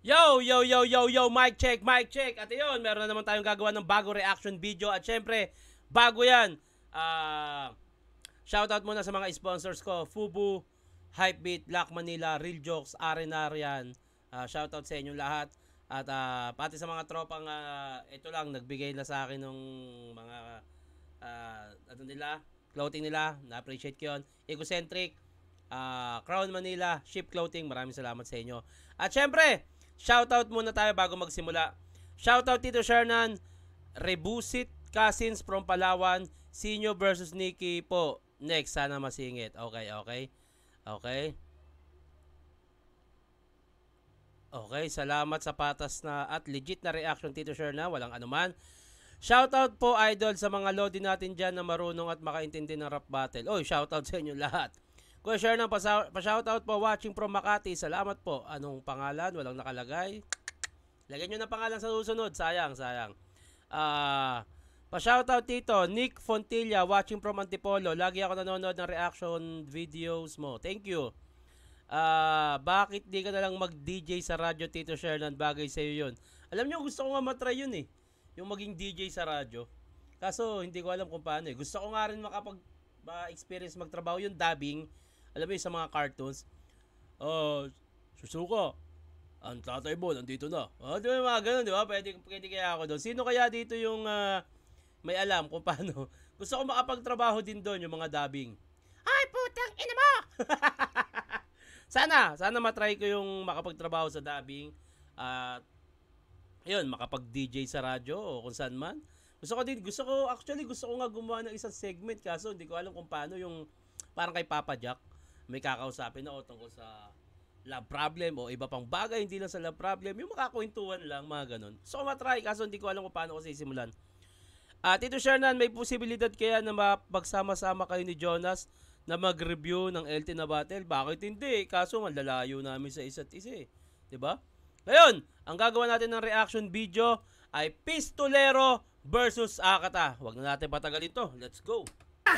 Yo, yo, yo, yo, yo, mic check, mic check. At yun, meron na naman tayong gagawa ng bago reaction video. At syempre, bago yan, shoutout muna sa mga sponsors ko. Fubu, Hypebeat, Black Manila, Real Jokes, Arenarian. Shoutout sa inyong lahat. At pati sa mga tropang, ito lang, nagbigay na sa akin ng mga, clothing nila. Na-appreciate ko yun. Egocentric, Crown Manila, Ship Clothing. Maraming salamat sa inyo. At syempre, shoutout muna tayo bago magsimula. Shoutout Tito Shernan, Rebusit, Cousins from Palawan, Sinyo versus Nikki po. Next, sana masingit. Okay, okay. Okay. Okay, salamat sa patas na at legit na reaction Tito Shernan. Walang anuman. Shoutout po idol sa mga lodi natin dyan na marunong at makaintindi ng rap battle. Oy, shoutout sa inyo lahat. Kuya Shernan, pa-shoutout po watching from Makati. Salamat po. Anong pangalan? Walang nakalagay. Lagyan nyo ng pangalan sa susunod. Sayang, sayang. Pa-shoutout dito, Nick Fontilla watching from Antipolo. Lagi ako nanonood ng reaction videos mo. Thank you. Bakit di ka na lang mag-DJ sa radyo, Tito Shernan? Bagay sa'yo yun. Alam nyo, gusto ko nga matry yun eh. Yung maging DJ sa radyo. Kaso, hindi ko alam kung paano eh. Gusto ko nga rin makapag-experience magtrabaho yung dubbing. Alam mo yung sa mga cartoons, Susuka, ang tatay mo, nandito na. Di ba mga ganun, di ba? Pwede kaya ako doon. Sino kaya dito yung may alam kung paano? Gusto ko makapagtrabaho din doon, yung mga dubbing. Ay, putang ina mo! Sana matry ko yung makapagtrabaho sa dubbing. At, yun, makapag-DJ sa radyo o kung saan man. Gusto ko nga gumawa ng isang segment, kaso hindi ko alam kung paano yung parang kay Papa Jack. May kakausapin na tungkol sa love problem o iba pang bagay, hindi lang sa love problem, yung makakwentuhan lang, mga ganun. So, matry, kaso hindi ko alam kung paano ko sisimulan. Tito Shernan, may posibilidad kaya na mapagsama-sama kayo ni Jonas na mag-review ng LT na battle? Bakit hindi? Kaso malalayo namin sa isa't isa eh. Diba? Ngayon, ang gagawa natin ng reaction video ay Pistolero versus Akata. Huwag na natin patagalin to. Let's go!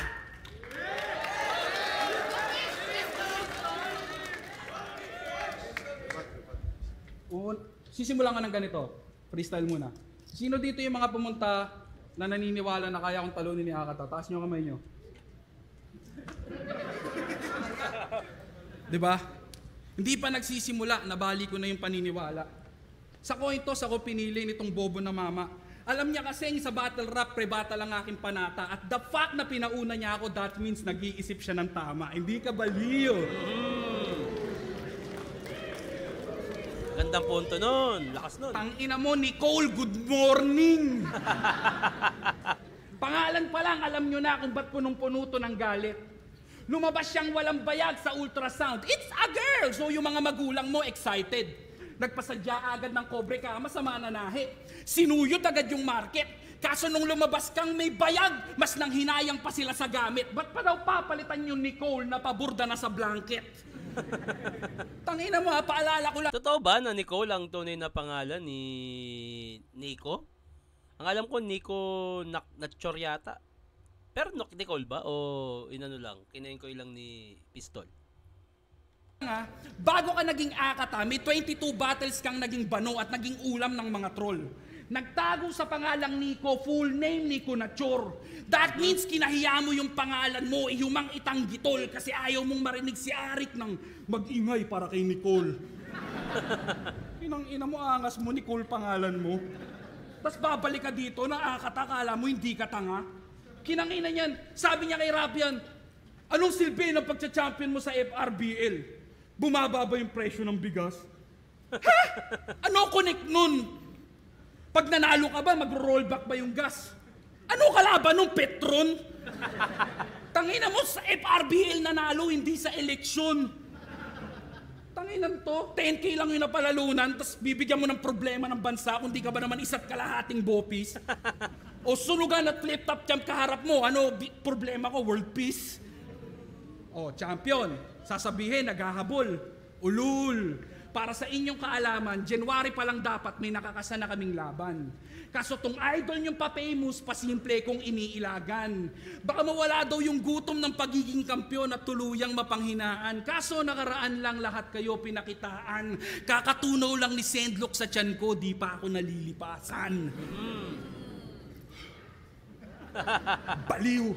Sisimulan ka ng ganito. Freestyle muna. Sino dito yung mga pumunta na naniniwala na kaya kong talunin ni Akata? Taas nyo kamay nyo. Diba? Hindi pa nagsisimula, nabali ko na yung paniniwala. Sa coin toss ako pinili nitong bobo na mama. Alam niya kasi sa battle rap, pre-battle ang aking panata. At the fact na pinauna niya ako, that means nag-iisip siya ng tama. Hindi ka baliw. Gandang punto nun. Lakas nun. Tangina mo, Nicole, good morning! Pangalan pa lang, alam nyo na kung ba't punong-puno to ng galit. Lumabas siyang walang bayag sa ultrasound. It's a girl! So yung mga magulang mo excited. Nagpasadya agad ng kobre ka, masama na nahi. Sinuyot agad yung market. Kaso nung lumabas kang may bayag, mas nang hinayang pa sila sa gamit. Ba't pa daw papalitan yung Nicole na paburda na sa blanket? Tangina mo ha, paalala ko lang. Totoo ba na Nicole ang tunay na pangalan ni Nico? Ang alam ko, Nico Natchor yata. Pero Nicole ba? O inano lang? Kinain ko ilang ni Pistol. Bago ka naging Akata, may 22 battles kang naging bano at naging ulam ng mga troll. Nagtago sa pangalang Nico, full name Nico Natchor. That means kinahiya mo yung pangalan mo, humang itanggitol kasi ayaw mong marinig si Arik ng mag-ingay para kay Nicole. Inang-ina mo, angas mo, Nicole pangalan mo. Tapos babalik ka dito na Akata, kala mo hindi ka tanga. Kinangina niyan, sabi niya kay Rapian, anong silbi ng pagcha-champion mo sa FRBL? Bumaba ba yung presyo ng bigas? Ha? Ano connect nun? Pag nanalo ka ba, mag-rollback ba yung gas? Ano kalaban nung Petron? Tangina mo, sa FRBL nanalo, hindi sa eleksyon. Tanginan to, 10K lang yung napalalunan, tapos bibigyan mo ng problema ng bansa kung di ka ba naman isa't kalahating bopis. O sunugan at flip-top champ kaharap mo, ano problema ko, world peace? O, champion, sasabihin, naghahabol, ulul. para sa inyong kaalaman, January pa lang dapat may nakakasa na kaming laban. Kaso tong idol niyong pa-famous, pasimple kong iniilagan. Baka mawala daw yung gutom ng pagiging kampiyon at tuluyang mapanghinaan. Kaso nakaraan lang lahat kayo pinakitaan. Kakatunaw lang ni Sendlock sa tiyan ko, di pa ako nalilipasan. Baliw!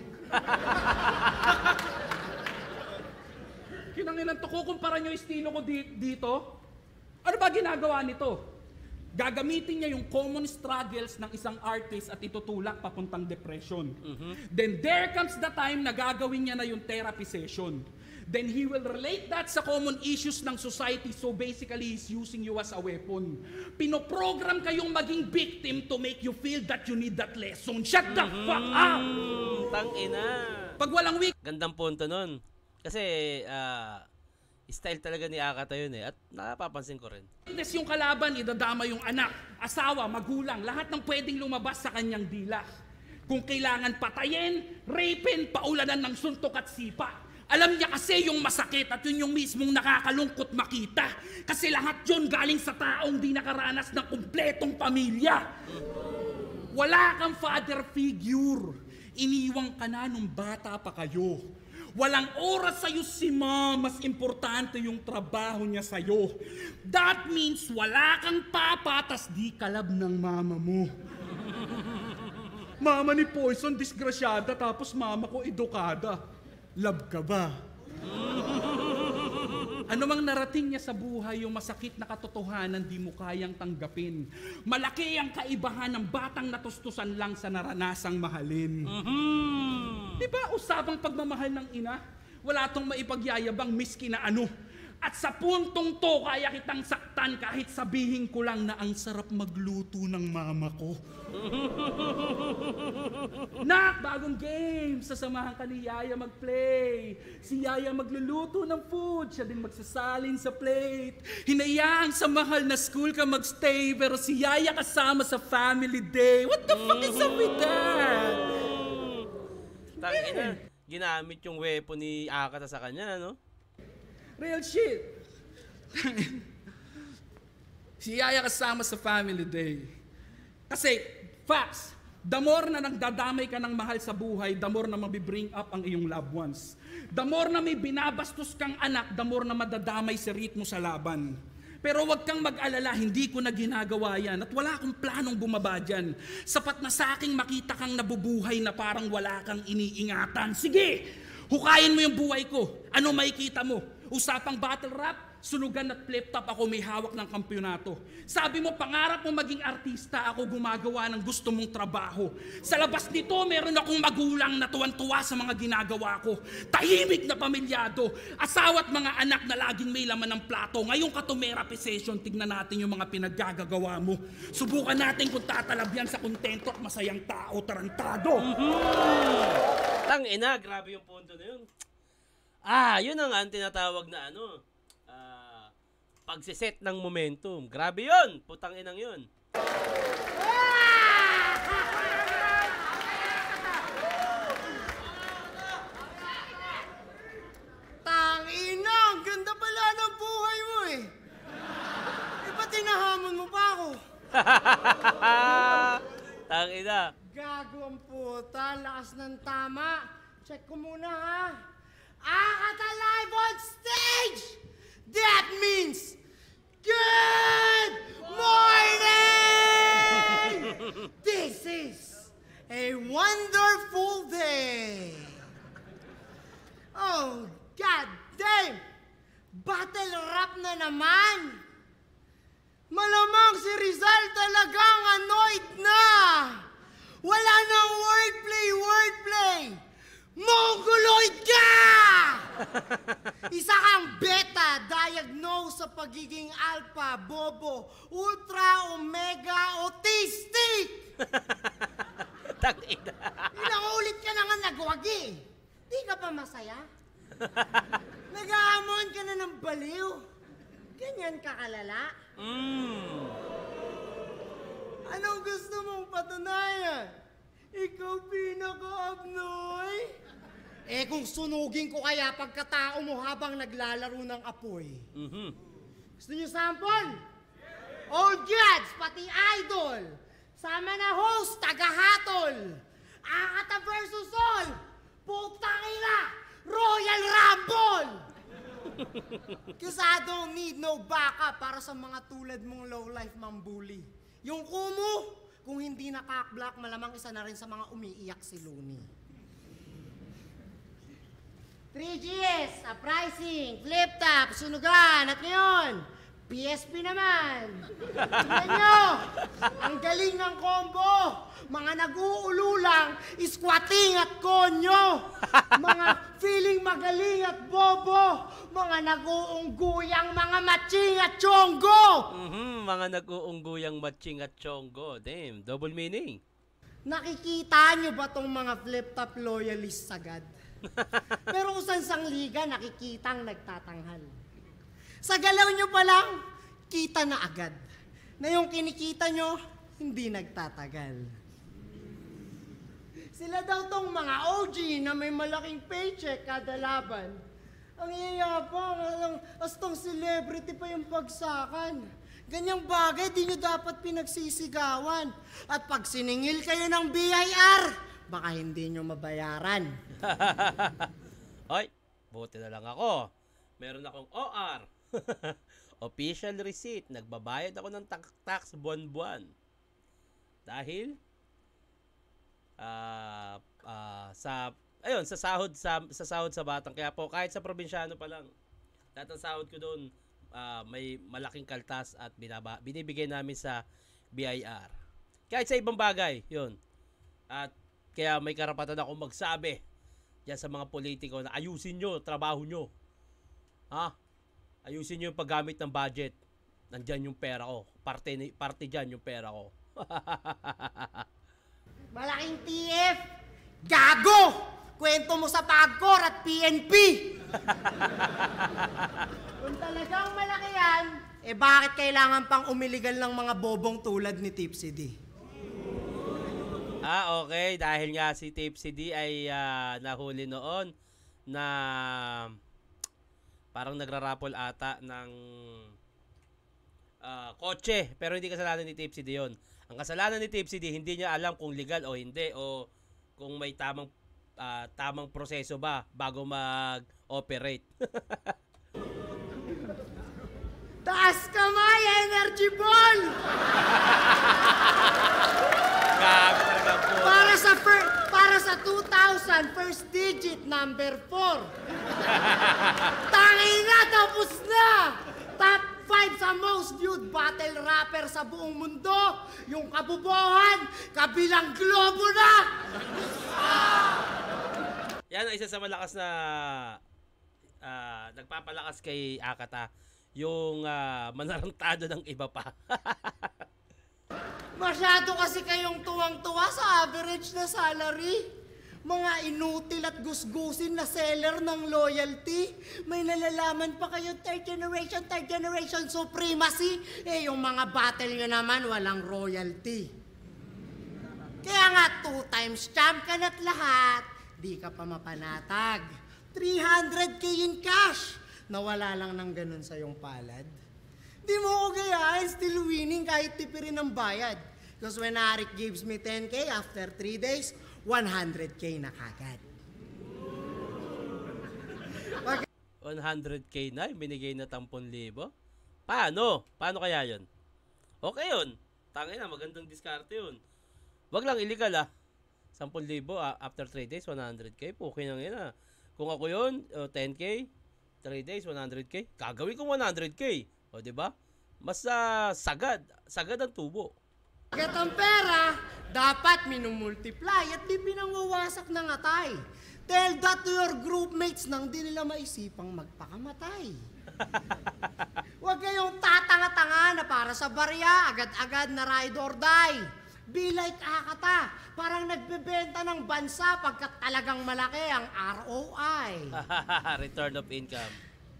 Kinanginan to, kukumpara nyo estilo ko dito? Ano ba ginagawa nito? Gagamitin niya yung common struggles ng isang artist at itutulak papuntang depression. Then there comes the time na gagawin niya na yung therapy session. Then he will relate that sa common issues ng society, so basically he's using you as a weapon. Pinoprogram kayong maging victim to make you feel that you need that lesson. Shut the fuck up! Tangina. Pag walang weak, Gandang punto nun. Kasi, style talaga ni Akata yun eh. At napapansin ko rin. weakness yung kalaban, idadama yung anak, asawa, magulang, lahat ng pwedeng lumabas sa kanyang dila. Kung kailangan patayin, rapin, paulanan ng suntok at sipa. Alam niya kasi yung masakit at yun yung mismong nakakalungkot makita. Kasi lahat yun galing sa taong di nakaranas ng kumpletong pamilya. Wala kang father figure. Iniwang ka na nung bata pa kayo. Walang oras sa'yo si mom, mas importante yung trabaho niya sa'yo. That means wala kang papa, tas di kalab ng mama mo. Mama ni Poison, disgrasyada, tapos mama ko edukada. Love ka ba? Ano mang narating niya sa buhay, yung masakit na katotohanan di mo kayang tanggapin. Malaki ang kaibahan ng batang natustusan lang sa naranasang mahalin. Di ba usapang pagmamahal ng ina? Wala tong maipagyayabang miski na ano. At sa puntong to, kaya kitang saktan kahit sabihin ko lang na ang sarap magluto ng mama ko. Nak, bagong game. Sasamahan ka ni Yaya mag-play. Si Yaya magluluto ng food. Siya din magsasalin sa plate. Hinayaan sa mahal na school ka magstay. Pero si Yaya kasama sa family day. What the fuck is up with that? Tangina. Ginamit yung weapon ni Akata sa kanya, no? Real shit. Si Yaya kasama sa family day. Kasi, facts, the more na nagdadamay ka ng mahal sa buhay, the more na mabibring up ang iyong loved ones. The more na may binabastos kang anak, the more na madadamay sa ritmo sa laban. Pero wag kang mag-alala, hindi ko na ginagawa yan at wala akong planong bumaba dyan. Sapat na sa aking makita kang nabubuhay na parang wala kang iniingatan. Sige, hukayin mo yung buhay ko. Ano makikita mo? Usapang battle rap, sunugan at flip-top ako may hawak ng kampyonato. Sabi mo, pangarap mo maging artista, ako gumagawa ng gusto mong trabaho. Sa labas nito, meron akong magulang na tuwan-tuwa sa mga ginagawa ko. Tahimik na pamilyado, asawa at mga anak na laging may laman ng plato. Ngayong kato-therapy session, tignan natin yung mga pinaggagawa mo. Subukan natin kung tatalabyan sa kontento at masayang tao, tarantado. Tangina, grabe yung punto na yun. Yun ang tinatawag na pagsiset ng momentum. Grabe yun! Putang inang yun. Tangina, ang ganda pala ng buhay mo eh. Ba't tinahamon mo pa ako? Tangina. Gago ang puta, lakas ng tama. Check ko muna ha. Akata live on stage! That means good morning! This is a wonderful day. Oh, god damn! Battle rap na naman! Malamang si Rizal talagang annoyed na! Wala nang wordplay! Mongoloid ka! Isa kang beta, diagnosed sa pagiging alpha, bobo, ultra, omega, autistic! Tangina. Ilang ulit ka na nga nagwagi. Di ka pa masaya? Nag-aamon ka na ng baliw. Ganyan ka kalala? Anong gusto mong patunayan? Ikaw pinaka-abnoy? Kung sunugin ko kaya pagkatao mo habang naglalaro ng apoy. Gusto niyo sample? Old Gads, pati idol. Sama na host, taga-hatol. Akata versus all. Putang ina, Royal Rumble! Cause I don't need no backup para sa mga tulad mong low-life mambuli. Yung kumu, kung hindi nakakblock, malamang isa na rin sa mga umiiyak si Looney. 3GS, uprising, flip top, sunugan, at ngayon, PSP naman. Tingnan nyo, ang galing ng combo. Mga nag-uululang, squatting at konyo. Mga feeling magaling at bobo. Mga nag-uungguyang mga matching at chonggo. Mga nag-uungguyang matching at chonggo. Damn, double meaning. Nakikita nyo ba tong mga flip-top loyalists agad? Pero kung saan sang liga, nakikitang nagtatanghal. Sa galaw nyo pa lang, kita na agad. Na yung kinikita nyo, hindi nagtatagal. Sila daw tong mga OG na may malaking paycheck kada laban. Ang iyayabang, astong celebrity pa yung pagsakan. Ganyang bagay, di nyo dapat pinagsisigawan. At pag siningil kayo ng BIR, baka hindi nyo mabayaran. Hoy, buti na lang ako. Meron akong OR. Official receipt. Nagbabayad ako ng tax buwan-buwan. Dahil sa sahod sa Batang. Kaya po kahit sa probinsyano pa lang, lahat ng sahod ko doon may malaking kaltas at binibigay namin sa BIR. Kahit sa ibang bagay, 'yun. At kaya may karapatan ako magsabi diyan sa mga politiko na ayusin nyo trabaho nyo. Ha? Ayusin nyo yung paggamit ng budget. Nandyan yung pera ko. Parte dyan yung pera ko. Malaking TF! Gago! Kwento mo sa Pagcor at PNP! Kung talagang malaki yan, bakit kailangan pang umiligal ng mga bobong tulad ni Tipsy D? Okay. Dahil nga si Tipsy D ay nahuli noon na parang nagrarapol ata ng kotse. Pero hindi kasalanan ni Tipsy D yun. Ang kasalanan ni Tipsy D, hindi niya alam kung legal o hindi o kung may tamang proseso ba bago mag-operate. Taas kamay, energy ball! Gago talaga po. Para sa 2,000, first digit, number 4. Tangina, tapos na! Top 5 sa most viewed battle rapper sa buong mundo. Yung kabubuhan, kabilang globo na! Yan ang isa sa malakas na nagpapalakas kay Akata. Yung manarantado ng iba pa. Masyado kasi kayong tuwang-tuwa sa average na salary. Mga inutil at gusgusin na seller ng loyalty. May nalalaman pa kayo third generation supremacy. Yung mga battle nyo naman walang royalty. Kaya nga 2 times champ ka na't lahat, di ka pa mapanatag. 300k in cash. Nawala lang ng ganun sa yung palad. Di mo ko gayahin, still winning kahit tipirin ng bayad. Because when Arik gives me 10k, after 3 days, 100k na kagad. 100k na, binigay na 10,000. Paano? Paano kaya yun? Okay yun. Tangin na, magandang diskarte yun. Wag lang illegal 10,000 after 3 days, 100k. Okay lang yun Kung ako yun, 10k, 3 days, 100k. Gagawin ko 100k. O, diba? Mas sagad ang tubo. Agad ang pera, dapat minumultiply at di pinangwawasak ng atay. Tell that to your group mates nang di nila maisipang magpakamatay. Huwag kayong tatanga-tanga na para sa barya, agad-agad na ride or die. Be like Akata, parang nagbebenta ng bansa pagkat talagang malaki ang ROI. Return of income.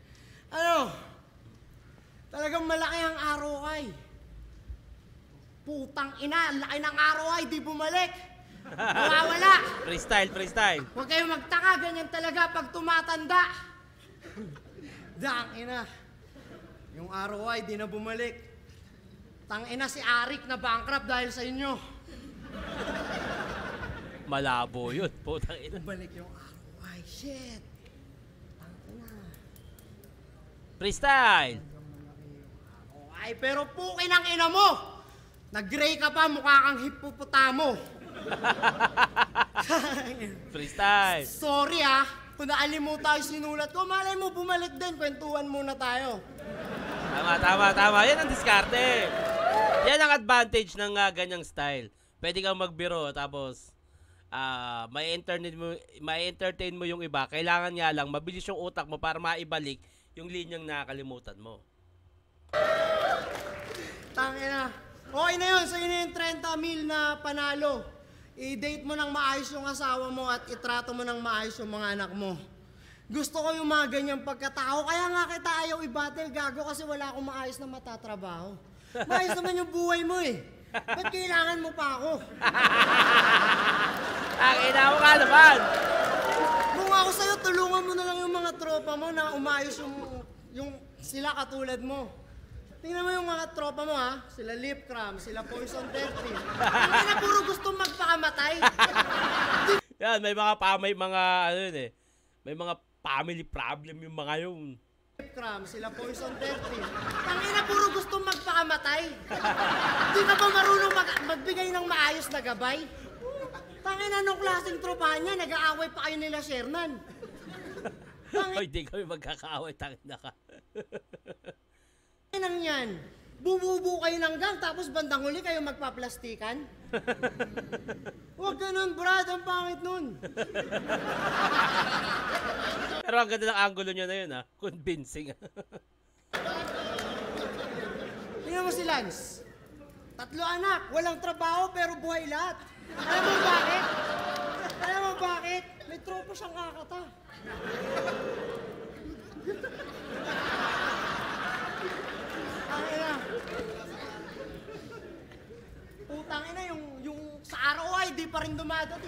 Talagang malaki ang ROI. Putang ina, ang laki ng ROI, di bumalik. Nawawala. Freestyle. Huwag kayong magtaka, ganyan talaga pag tumatanda. Dang ina. Yung ROI, di na bumalik. Tangina si Arik na bankrupt dahil sa inyo. Malabo yun. Putang ina. Bumalik yung ROI. Shit. Tangina. Freestyle. Ay, pero pukin ang ina mo! Nag-gray ka pa, mukha kang hipopotamo. Freestyle. Sorry kung naalimutan yung sinulat ko, malay mo bumalik din, kwentuhan muna tayo. Tama. Yan ang diskarte. Yan ang advantage ng ganyang style. Pwede kang magbiro tapos may entertain mo yung iba. Kailangan nga lang mabilis yung utak mo para maibalik yung linyang nakakalimutan mo. Tangina. Okay na yun, sa'yo na yung 30 mil na panalo. I-date mo ng maayos yung asawa mo at itrato mo ng maayos yung mga anak mo. Gusto ko yung mga ganyang pagkatao, kaya nga kita ayaw i-battle, gago, kasi wala akong maayos na matatrabaho. Maayos naman yung buhay mo eh. Ba't kailangan mo pa ako? Ang ina mo ka naman! Kung ako sa'yo, tulungan mo na lang yung mga tropa mo na umayos yung sila katulad mo. Tingnan mo yung mga tropa mo sila Lip Cram, sila Poison 13. Hindi na puro gusto magpakamatay. Yan, may mga ano yun eh. May mga family problem yung mga yun. Lip Cram, sila Poison 13. Tangina puro gusto magpakamatay. Hindi ka ba marunong magbigay ng maayos na gabay? Tangina nung klaseng tropa niya, nag-aaway pa kayo nila Shernan. Hoy, di kami magkakaaway, tangina ka. Nang yan, bububu kayo ng gang tapos bandang huli kayo magpaplastikan? Huwag ganun, Brad. Ang pangit nun. Pero ang ganda ng angulo niya na yun, convincing. Tingnan mo si Lance. 3 anak, walang trabaho pero buhay lahat. Alam mo bakit? Alam mo bakit? May tropa siyang kakata. Putang ina, yung sa araw ay di pa rin dumadating.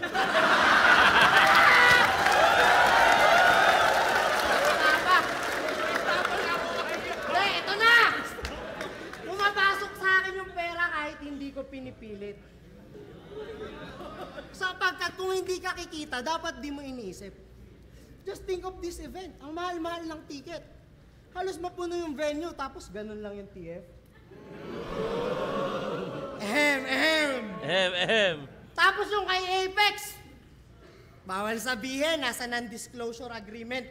Tama. Hindi, ito na! Pumapasok sa akin yung pera kahit hindi ko pinipilit. Sapagkat kung hindi ka kikita, dapat di mo iniisip. Just think of this event. Ang mahal-mahal ng ticket. Halos mapuno yung venue, tapos ganun lang yung TF. Ehem. Tapos yung kay Apex, bawal sabihin, nasa non-disclosure agreement.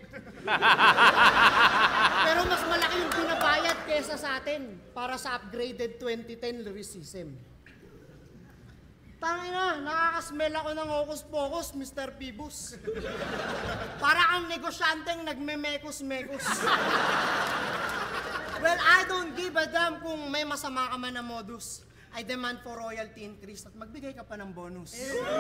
Pero mas malaki yung binabayad kesa sa atin para sa upgraded 2010 lyricism. Tangina, nakakasmell ako ng hocus-pocus, Mr. Pibus. Para ang negosyanteng nagme-mekos-mekos. Well, I don't give a damn kung may masama ka man na modus. I demand for royalty increase at magbigay ka pa ng bonus.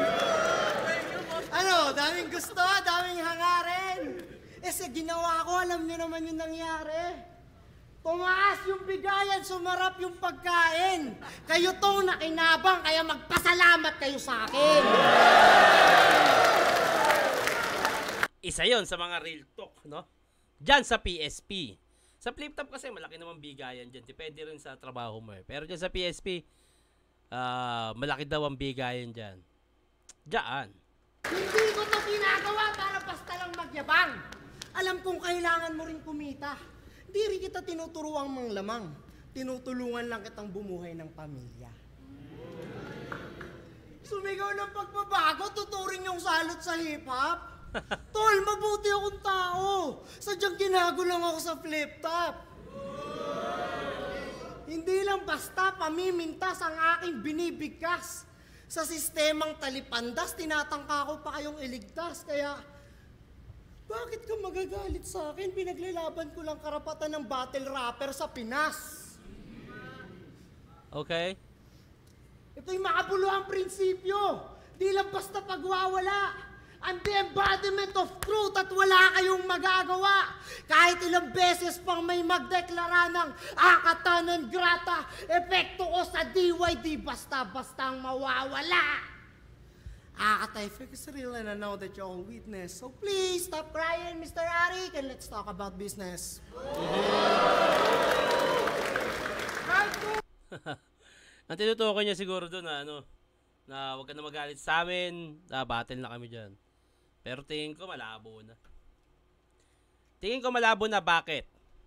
Ano, daming gusto, daming hangarin. Sa ginawa ko, alam niyo naman yung nangyari. Tumaas yung bigayan, sumarap yung pagkain. Kayo tong nakinabang, kaya magpasalamat kayo sa akin. Isa yon sa mga real talk, no? Diyan sa PSP. Sa flip top kasi malaki naman bigayan dyan. Depende rin sa trabaho mo eh. Pero dyan sa PSP, malaki daw ang bigayan dyan. Diyan. Hindi ko to ginagawa para basta lang magyabang. Alam kong kailangan mo rin kumita. Di rin kita tinuturuang manglamang. Tinutulungan lang kitang bumuhay ng pamilya. Sumigaw ng pagbabago, tuturing yung salot sa hip-hop. Tol, mabuti akong tao. Sadyang ginago lang ako sa flip-top. Hindi lang basta pamimintas ang aking binibigkas. Sa sistemang talipandas, tinatangka ko pa kayong iligtas. Kaya, bakit ka magagalit sa akin? Pinaglalaban ko lang karapatan ng battle rapper sa Pinas. Okay. Ito'y makabuluhang prinsipyo. Di lang basta pagwawala. Ang the embodiment of truth at wala kayong magagawa. Kahit ilang beses pang may magdeklara ng akata non grata, epekto ko sa DYD basta-bastang mawawala. Akata effect is real and I know that you're all witness. So please stop crying, Mr. Arik, and let's talk about business. Ang tinutukoy niya siguro doon na ano, na huwag ka na magalit sa amin, battle na kami dyan. Pero tingin ko malabo na. Bakit?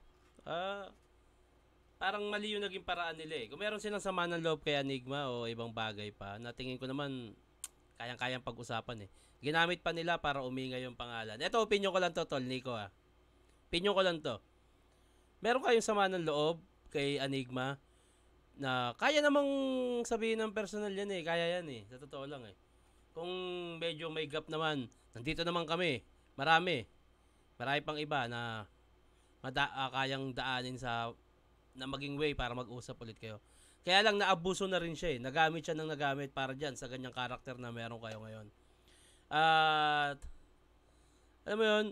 Parang mali yung naging paraan nila eh. Kung meron silang sama ng loob kay Enigma o ibang bagay pa, na tingin ko naman kayang-kayang pag-usapan eh. Ginamit pa nila para umingay yung pangalan. Ito, opinion ko lang to, Tol, Nico ah. Opinion ko lang to. Meron kayong sama ng loob kay Enigma na kaya namang sabihin ng personal yan eh. Kaya yan eh. Sa totoo lang eh. Kung medyo may gap naman, nandito naman kami. Marami pang iba na kayang daanin na maging way para mag-usap ulit kayo. Kaya lang naabuso na rin siya eh. Nagamit siya ng nagamit para dyan sa ganyang karakter na meron kayo ngayon. At alam mo yun,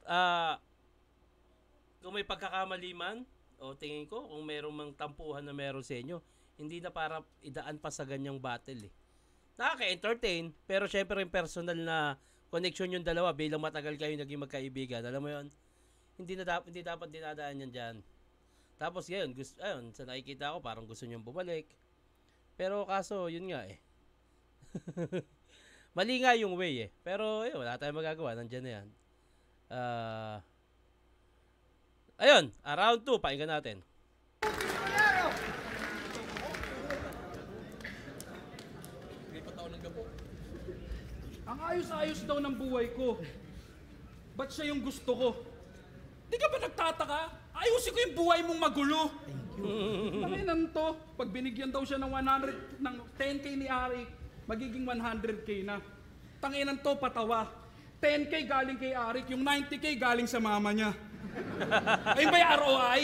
kung may pagkakamali man, o tingin ko, kung meron mang tampuhan na meron sa inyo, hindi na para idaan pa sa ganyang battle eh. Nakaka-entertain, pero syempre yung personal na connection yung dalawa bilang matagal kayo naging magkaibigan. Alam mo yun, hindi dapat dinadaan yan dyan. Tapos ngayon, ayun, sa nakikita ko, parang gusto niyong bumalik. Pero kaso, yun nga eh. Mali nga yung way eh. Pero ayun, wala tayong magagawa, nandyan na yan. Ayun, round 2, pakinggan natin. Ang ayos-ayos daw ng buhay ko. Ba't siya yung gusto ko? Di ka ba nagtataka? Ayusin ko yung buhay mong magulo. Thank you. Tanginan to, pag binigyan daw siya ng 10K ni Arik, magiging 100K na. Tanginan to, patawa. 10K galing kay Arik, yung 90K galing sa mama niya. Ayun ba yung ROI?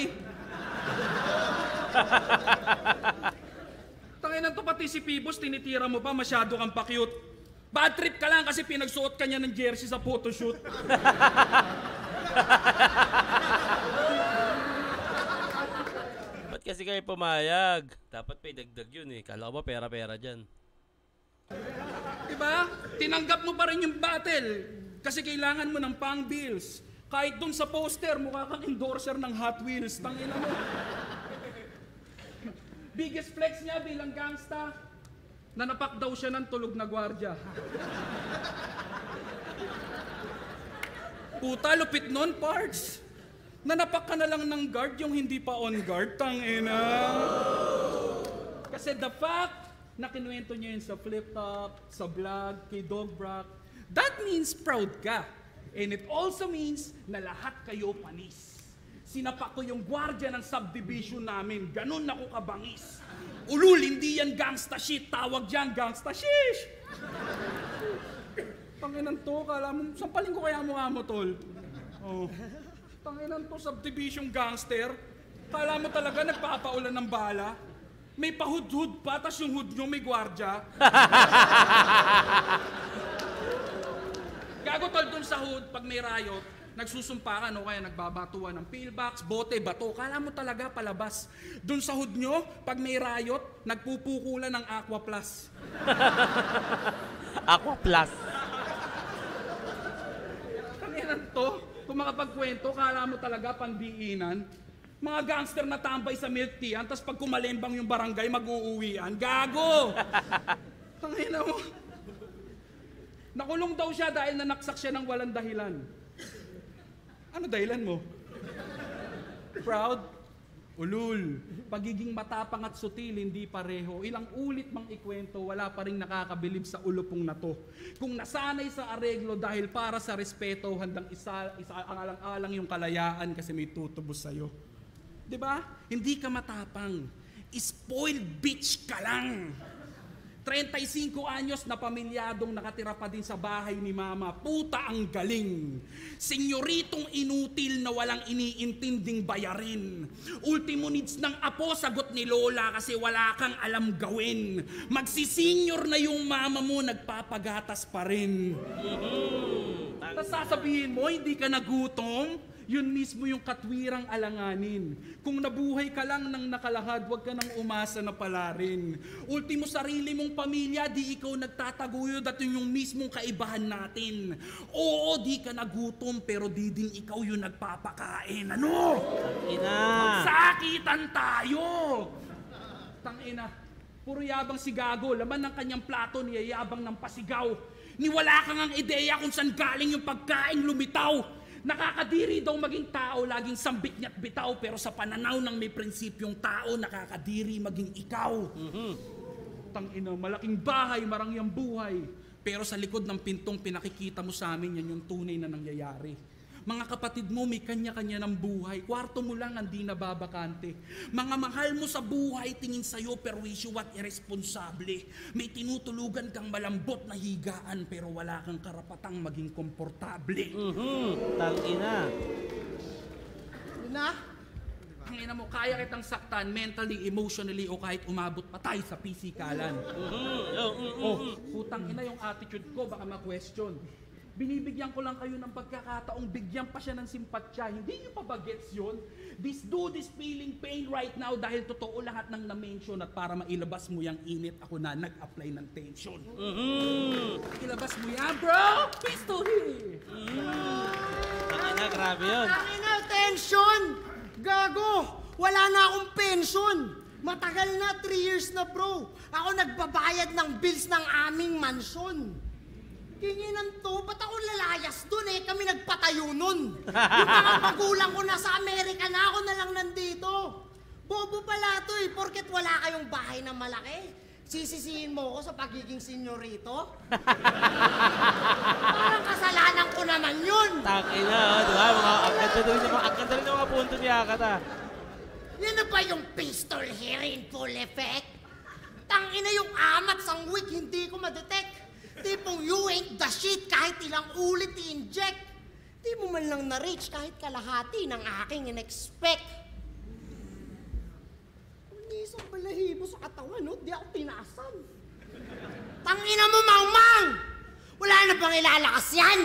Tanginan to, pati si Pibos, tinitira mo pa, masyado kang pa-cute. Bad trip ka lang kasi pinagsuot ka niya ng jersey sa photoshoot. Ba't kasi kayo pumayag? Dapat may dagdag yun eh. Kala ko ba pera-pera dyan? Diba? Tinanggap mo pa rin yung battle kasi kailangan mo ng pang bills. Kahit dun sa poster, mukha kang endorser ng Hot Wheels. Tangina mo. Biggest flex niya bilang gangsta, nanapak daw siya ng tulog na gwardya. Puta, lupit nun, parts. Nanapak ka na lang ng guard yung hindi pa on guard, tangina. Kasi the fact na kinuwento niya yun sa Flip Top, sa vlog, kay Dog Brock, that means proud ka. And it also means na lahat kayo panis. Sinapak ko yung gwardya ng subdivision namin, ganun ako kabangis. Ulul, hindi yan gangsta shit, tawag dyan gangsta shish. Tanginan to, kala mo, sampalin ko kaya mukha mo, tol. Oh. Tanginan to, subdivision gangster. Kala mo talaga nagpapaulan ng bala? May pahud-hud pa, tas yung hood nyo may gwardya. Gago tol dun sa hood, pag may riot, nagsusumpa ka, no? Kaya nagbabatuan ng pillbox, bote, bato. Kala mo talaga palabas. Dun sa hood nyo, pag may riot, nagpupukulan ng Aqua Plus. Aqua Plus. Kanginan to, kung makapagkwento, kala mo talaga pandiinan. Mga gangster na tambay sa milk teahan, tapos pag kumalembang yung barangay, mag-uuwian. Gago! Kanginan mo. Nakulong daw siya dahil nanaksak siya ng walang dahilan. Ano dahilan mo? Proud? Ulul. Pagiging matapang at sutil, hindi pareho. Ilang ulit mang ikwento, wala pa rin nakakabilib sa ulupong na to. Kung nasanay sa areglo dahil para sa respeto, handang ang alang-alang yung kalayaan kasi may tutubos sa'yo. Diba? Hindi ka matapang. Spoiled bitch ka lang. 35 anyos na pamilyadong nakatira pa din sa bahay ni mama. Puta ang galing. Senyoritong inutil na walang iniintinding bayarin. Ultimo needs ng apo, sagot ni Lola kasi wala kang alam gawin. Magsisenyor na yung mama mo, nagpapagatas pa rin. Tapos sasabihin mo, hindi ka nagutom? Yun mismo yung katwirang alanganin. Kung nabuhay ka lang ng nakalahad, huwag ka nang umasa na pala rin. Ultimo sarili mong pamilya, di ikaw nagtataguyod at yun yung mismong kaibahan natin. Oo, di ka nagutom, pero di din ikaw yung nagpapakain. Ano? Ina! Magsakitan tayo! Tangina, puro yabang si Gago, laman ng kanyang plato niyayabang ng pasigaw. Niwala ka ngang ideya kung saan galing yung pagkaing lumitaw. Nakakadiri daw maging tao, laging sambit niya't bitaw, pero sa pananaw ng may prinsipyong tao, nakakadiri maging ikaw. Tangina, malaking bahay, marangyang buhay. Pero sa likod ng pintong pinakikita mo sa amin, yan yung tunay na nangyayari. Mga kapatid mo, may kanya-kanya ng buhay. Kwarto mo lang, hindi nababakante. Mga mahal mo sa buhay, tingin sa'yo, perwisyo at irresponsable. May tinutulugan kang malambot na higaan, pero wala kang karapatang maging komportable. Tangina. Yun na? Tangina mo, kaya kitang saktan mentally, emotionally, o kahit umabot pa tayo sa pisikalan. Putang ina yung attitude ko, baka ma-question. Binibigyan ko lang kayo ng pagkakataong bigyan pa siya ng simpatsya. Hindi niyo pa ba gets yun? This dude is feeling pain right now dahil totoo lahat ng na-mention at para mailabas mo yung init, ako na nag-apply ng tension. Ilabas mo yan, bro! Pistol here! Tangina, grabe yun. Tangina, tension! Gago! Wala na akong pension! Matagal na, 3 years na bro. Ako nagbabayad ng bills ng aming mansyon. Kinginan to, ba't ako lalayas dun eh? Kami nagpatayo nun. Yung mga magulang ko nasa Amerika na, ako na lang nandito. Bobo pala to eh, porket wala kayong bahay na malaki. Sisisihin mo ako sa pagiging senyorito? Parang kasalanan ko naman yun. Tangina, di ba? Ang ganda rin yung mga punto niya, kata. Yan na ba yung pistol here in full effect? Tangina yung amat sang week, hindi ko madetect. Tipong you ain't the shit kahit ilang ulit i-inject. Di mo man lang na-reach kahit kalahati ng aking in-expect. Hindi isang balahibo sa katawan, no? Di ako tinaasan. Tangina mo, Mang! Wala na bang ilalakas yan?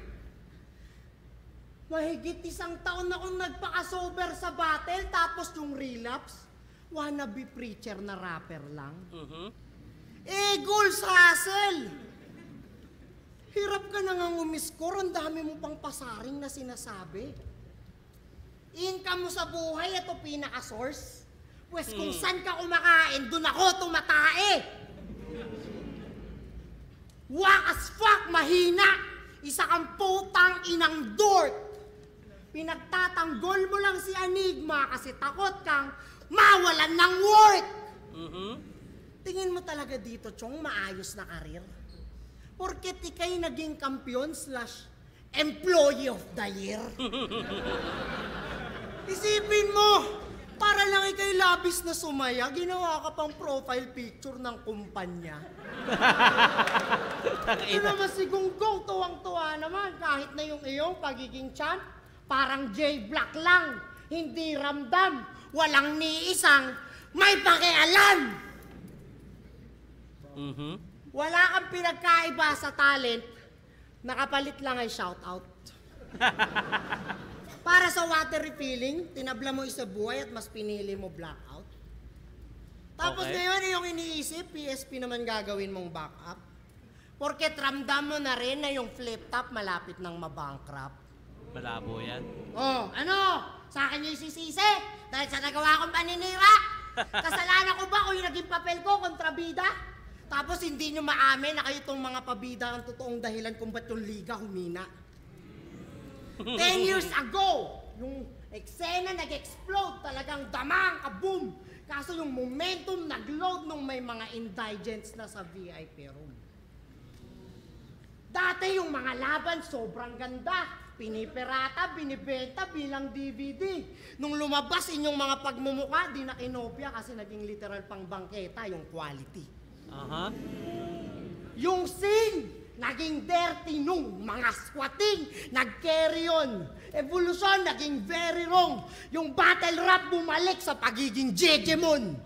Mahigit 1 taon akong nagpaka-sober sa battle, tapos yung relapse, wannabe preacher na rapper lang. Goals hustle! Hirap ka na nga umiskor, ang dami mo pang pasaring na sinasabi. Income mo sa buhay, ito pinaka-source. Pwes kung saan ka kumakain, dun ako tumatae. Wak as fuck, mahina. Isa kang putang inang dork. Pinagtatanggol mo lang si Enigma kasi takot kang mawalan ng work. Tingin mo talaga dito, Chong, maayos na karir? Porket ikay naging kampiyon / employee of the year. Isipin mo, para lang ikay labis na sumaya, ginawa ka pang profile picture ng kumpanya. Ito naman si Gunggong, tuwang-tuwa naman, kahit na yung iyong pagiging champ, parang J-Black lang, hindi ramdam, walang ni isang may pakialam. Wala kang pinagkaiba sa talent, nakapalit lang ay shoutout. Para sa water refilling, tinabla mo isa buhay at mas pinili mo blackout. Tapos ngayon yung iniisip, PSP naman gagawin mong backup. Porket ramdam mo na rin na yung flip top malapit ng mabankrupt. Malabo yan. Oh, ano? Sa akin yung sisisi dahil sa nagawa kong paninira. Kasalanan ko ba kung yung naging papel ko kontrabida? Tapos hindi nyo maamin na kayo itong mga pabida ang totoong dahilan kung ba't yung liga humina. 10 years ago, yung eksena nag-explode, talagang damang, kaboom. Kaso yung momentum nag-load nung may mga indigents na sa VIP room. Dati yung mga laban sobrang ganda. Piniperata, binibenta bilang DVD. Nung lumabas inyong mga pagmumuka, di na kinopya kasi naging literal pang bangketa yung quality. Yung scene, naging dirty nung mga squatting, nag-carry on. Evolution, naging very wrong. Yung battle rap bumalik sa pagiging Jejemon.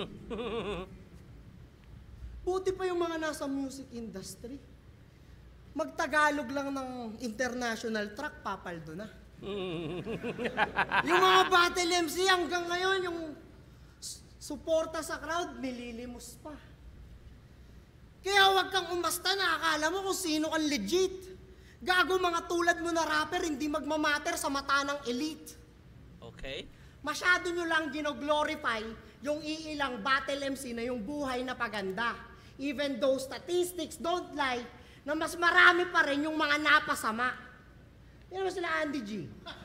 Buti pa yung mga nasa music industry. Magtagalog lang ng international track, papaldo na. Yung mga battle MC hanggang ngayon, yung suporta sa crowd, nililimos pa. Kaya huwag kang umasta na akala mo kung sino kang legit. Gago mga tulad mo na rapper, hindi magmamatter sa mata ng elite. Okay. Masyado nyo lang gino-glorify yung iilang battle MC na yung buhay na paganda. Even though statistics don't lie, na mas marami pa rin yung mga napasama. Yan naman sila Andy G.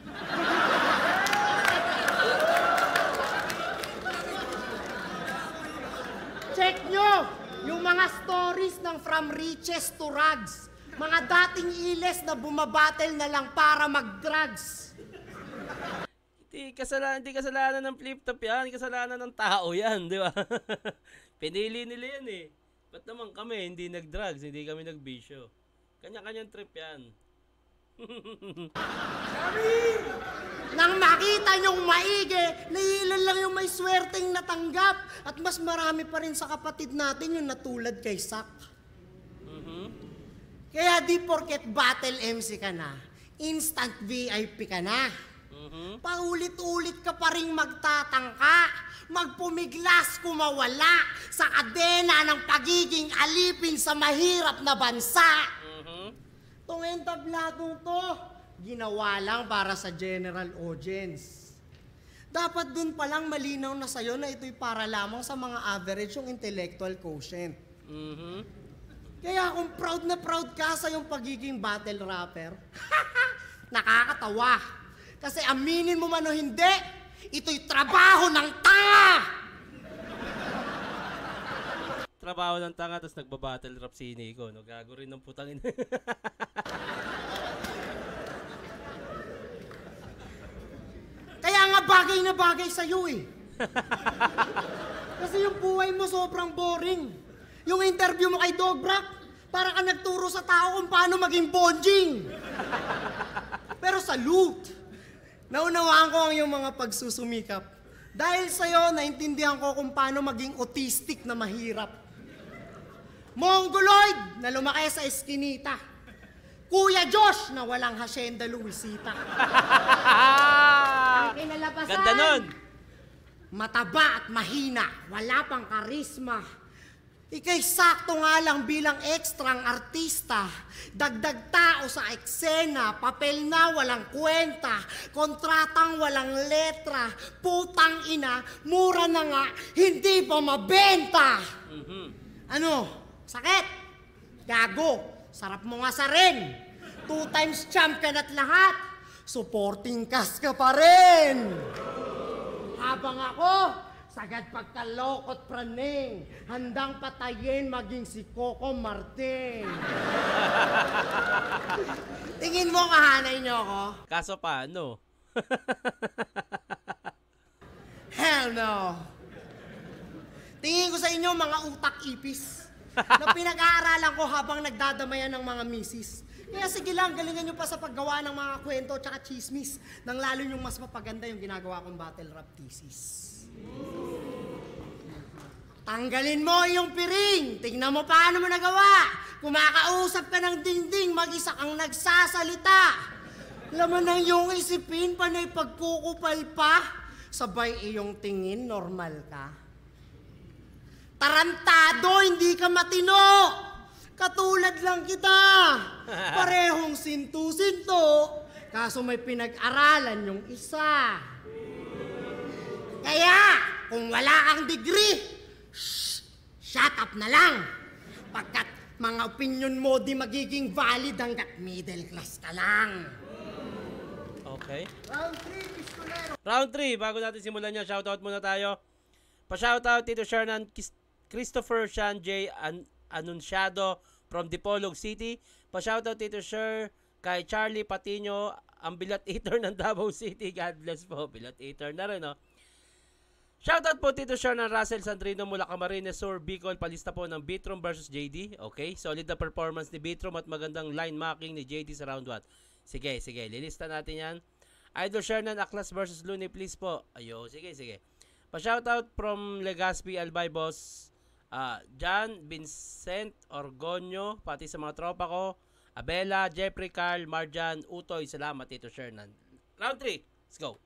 Check nyo yung mga stories ng From Riches to Rags. Mga dating iles na bumabattle na lang para mag-drugs. Hindi kasalanan ng flip-top yan. Kasalanan ng tao yan, di ba? Pinili nila yan eh. Ba't naman kami hindi nag-drugs, hindi kami nag-bisyo? Kanya-kanyang trip yan. Nang makita nyong maigi, naiilan lang yung may swerteng natanggap. At mas marami pa rin sa kapatid natin yung natulad kay Sak. Kaya di porket battle MC ka na, instant VIP ka na. Paulit-ulit ka pa rin magtatangka, magpumiglas kumawala sa kadena ng pagiging alipin sa mahirap na bansa. Tong entabladong to, ginawa lang para sa general audience. Dapat dun palang malinaw na sa'yo na ito'y para lamang sa mga average yung intellectual quotient. Kaya kung proud na proud ka sa yung pagiging battle rapper, nakakatawa. Kasi aminin mo man o hindi, ito'y trabaho ng tanga! Trabaho ng tanga, tapos nagbabattle rap si Nico. No? Gago rin ng putangin. Kaya nga bagay na bagay sa'yo eh. Kasi yung buhay mo sobrang boring. Yung interview mo kay Dog Brack, para ka nagturo sa tao kung paano maging bonjing. Pero salute! Naunawaan ko ang iyong mga pagsusumikap. Dahil sa'yo, naintindihan ko kung paano maging autistic na mahirap. Mongoloid na lumaki sa eskinita. Kuya Josh na walang Hacienda Luisita. Ang kinalabasan, Ganda nun! mataba at mahina, wala pang karisma. Ika'y sakto nga lang bilang ekstrang artista. Dagdag tao sa eksena, papel na walang kwenta, kontratang walang letra, putang ina, mura na nga, hindi pa mabenta. Ano? Sakit? Gago. Sarap mo nga sa rin. 2 times champion at lahat. Supporting cast ka pa rin. Habang ako, sagad pagkalokot praning, handang patayin maging si Coco Martin. Tingin mo kahanay niyo ako? Kaso paano? Hell no! Tingin ko sa inyo mga utak ipis na pinag-aaralan ko habang nagdadamayan ng mga misis. Kaya sige lang, galingan nyo pa sa paggawa ng mga kwento tsaka chismis nang lalo yung mas mapaganda yung ginagawa kong battle rap thesis. Tanggalin mo yung piring. Tingnan mo paano mo nagawa. Kumakausap ka ng dingding, mag-isa kang nagsasalita. Laman ng iyong isipin, panay pagkukupal pa. Sabay iyong tingin, normal ka. Tarantado, hindi ka matino. Katulad lang kita. Parehong sintu-sinto. Kaso may pinag-aralan yung isa. Kaya, kung wala kang degree, shut up na lang. Pagkat mga opinion mo di magiging valid hanggat middle class ka lang. Okay. Round 3, pistolero. Round 3, bago natin simulan yan, shoutout muna tayo. Pa-shoutout Tito Shernan Christopher Sean J. Anunciado from Dipolog City. Pa-shoutout Tito Sher kay Charlie Patino, ang bilat eater ng Davao City. God bless po. Bilat eater na rin, no? Shoutout po Tito Shernan Russell Sandrino mula Camarines Sur, Bicol. Palista po ng Bitrom versus JD. Okay, solid na performance ni Bitrom at magandang line marking ni JD sa round 1. Sige, lilista natin yan. Idol Shernan Aklas versus Looney, please po. Ayo, sige. Pa-shoutout from Legazpi Albay Boss, John Vincent Orgonio, pati sa mga tropa ko, Abela, Jeffrey, Carl, Marjan, Utoy. Salamat Tito Shernan. Round 3, let's go.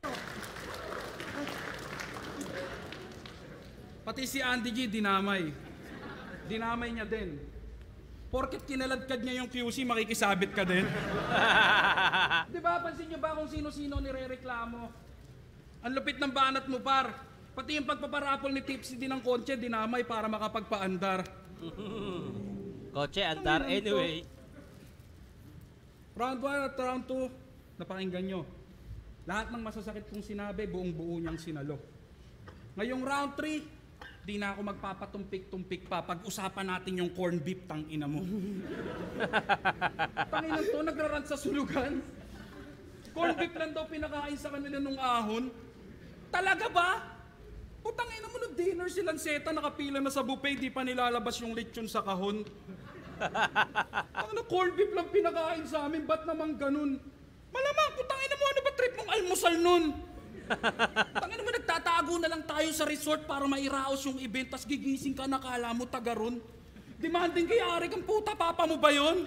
Pati si Andy G, dinamay. Dinamay niya din. Porket kinaladkad niya yung QC, makikisabit ka din. Di ba, pansin niyo ba kung sino-sino nire-reklamo? Ang lupit ng banat mo, par. Pati yung pagpaparapol ni Tipsy din ng kotse, dinamay para makapagpaandar. Kotse, andar. Anyway. Round 1 at round 2, napakinggan nyo. Lahat ng masasakit kong sinabi, buong-buo niyang sinalo. Ngayong round 3, di na ako magpapatumpik-tumpik pa. Pag-usapan natin yung corn beef, tang ina mo. Tanginan to, nagrarant sa sulugan. Corn beef lang daw pinakain sa kanila nung ahon. Talaga ba? Putang ina mo, no dinner silang seta, nakapila na sa buffet, di pa nilalabas yung lechon sa kahon. Ano, corn beef lang pinakain sa amin, ba't naman ganun? Malamang, putang ina mo, ano ba trip mong almusal nun? Tangina mo, nagtatago na lang tayo sa resort para mairaos yung event, tas gigising ka, nakala mo taga ron. Demanding kay Ari kang puta, papa mo ba yun?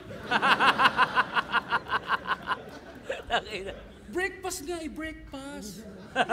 Breakfast nga, breakfast.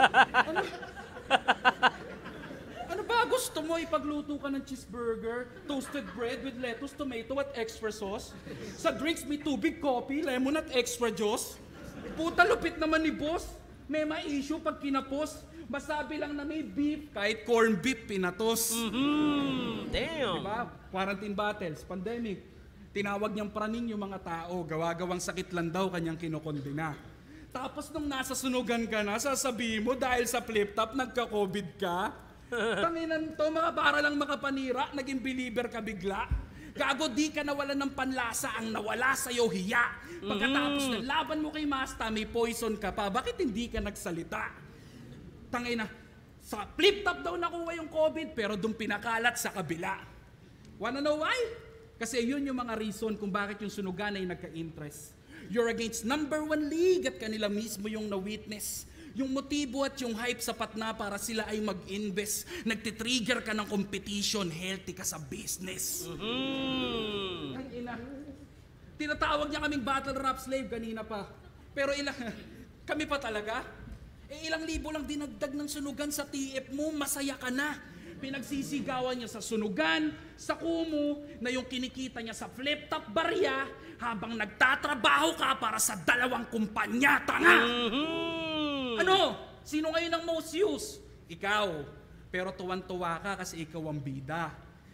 Ano ba gusto mo? Ipagluto ka ng cheeseburger, toasted bread with lettuce, tomato at extra sauce? Sa drinks, may tubig, coffee, lemon at extra juice? Puta, lupit naman ni boss. May ma-issue pag kinapos. Masabi lang na may beef, kahit corn beef, pinatos. Damn. Diba? Quarantine battles, pandemic. Tinawag niyang praning yung mga tao. Gawa-gawang sakit lang daw kanyang kinokondena. Tapos nung nasa sunugan ka na, sasabihin mo dahil sa flip-top, nagka-COVID ka? Tanginan to, mga para lang makapanira, naging believer ka bigla. Gago, di ka nawalan ng panlasa, ang nawala sa'yo hiya. Pagkatapos ng laban mo kay Masta, may poison ka pa, bakit hindi ka nagsalita? Tangina, sa flip-top daw nakuha yung COVID, pero doon pinakalat sa kabila. Wanna know why? Kasi yun yung mga reason kung bakit yung sunugan ay nagka-interest. You're against number 1 league at kanila mismo yung na-witness. Yung motibo at yung hype sapat na para sila ay mag-invest. Nagtitrigger ka ng competition, healthy ka sa business. Ang ina. Tinatawag niya kaming battle rap slave kanina pa. Pero kami pa talaga? Ilang libo lang dinagdag ng sunugan sa TF mo, masaya ka na. Pinagsisigawan niya sa sunugan, sa kumu, na yung kinikita niya sa flip-top barya habang nagtatrabaho ka para sa 2 kumpanya, tanga! Ano? Sino ngayon ang most used? Ikaw. Pero tuwan-tuwa ka kasi ikaw ang bida.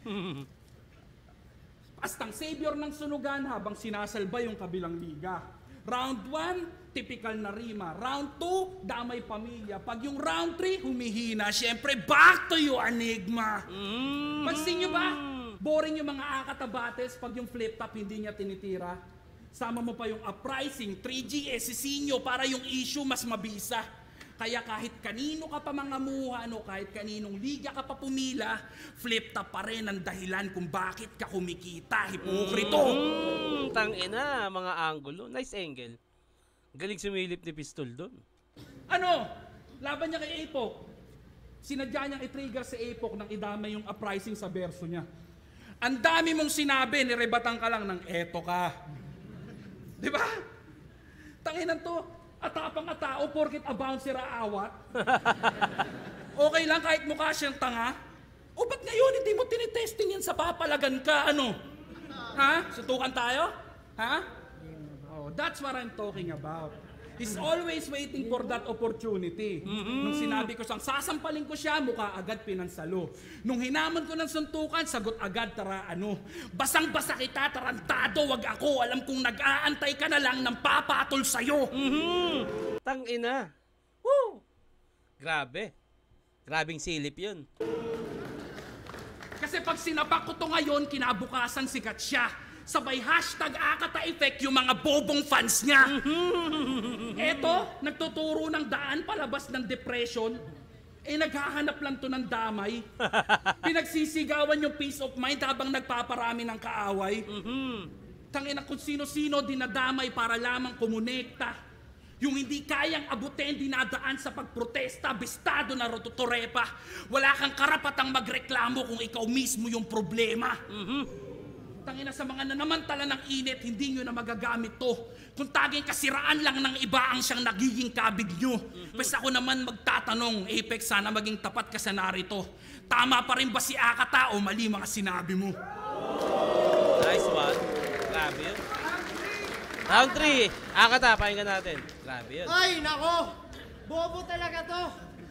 Astang savior ng sunugan habang sinasalba yung kabilang liga. Round 1, typical na rima. Round 2, damay pamilya. Pag yung round 3, humihina. Siyempre, back to you, enigma. Pansin nyo ba? Boring yung mga akatabates pag yung flip-top hindi niya tinitira. Sama mo pa yung uprising, 3G, Sisinyo para yung issue mas mabisa. Kaya kahit kanino ka pa mangamuha, kahit kaninong liga ka pa pumila, flip-top pa rin ang dahilan kung bakit ka kumikita, hipokrito. Tangina, mga angulo. Nice angle. Galing sumilip ni Pistol doon. Ano? Laban niya kay Apok. Sinadya niyang i-trigger si Apok nang idamay yung uprising sa verso niya. Ang dami mong sinabi, nirebatan ka lang ng eto ka. Di ba? Tanginan to, atapang atao porkit a bouncer aawat. Okay lang kahit mukha siyang tanga. O ba't ngayon hindi mo tinitesting yan sa papalagan ka, ano? Ha? Sutukan tayo? Ha? Oh, that's what I'm talking about. He's always waiting for that opportunity. Nung sinabi ko siyang sasampalin ko siya, mukha agad pinansalo. Nung hinaman ko ng suntukan, sagot agad, tara ano. Basang-basa kita, tarantado, wag ako. Alam kong nag-aantay ka na lang ng papatol sa'yo. Tangina. Woo! Grabe. Grabing silip yun. Kasi pag sinapak ko to ngayon, kinabukasan sikat siya. Sabay hashtag Akata Effect yung mga bobong fans niya. Eto, nagtuturo ng daan palabas ng depression. Naghahanap lang to ng damay. Pinagsisigawan yung peace of mind habang nagpaparami ng kaaway. Tangina kung sino-sino dinadamay para lamang kumonekta. Yung hindi kayang abutin, dinadaan sa pagprotesta, bistado na rototorepa. Wala kang karapatang magreklamo kung ikaw mismo yung problema. Tangina sa mga nanamantala ng init, hindi nyo na magagamit to. Kung taging kasiraan lang ng iba ang siyang nagiging kabig nyo. Pues ako naman magtatanong, Apex, sana maging tapat ka sa narito. Tama pa rin ba si Akata o mali mga sinabi mo? Nice one. Grabe yun. Round 3. Akata, pakinggan natin. Grabe yun. Ay, nako! Bobo talaga to.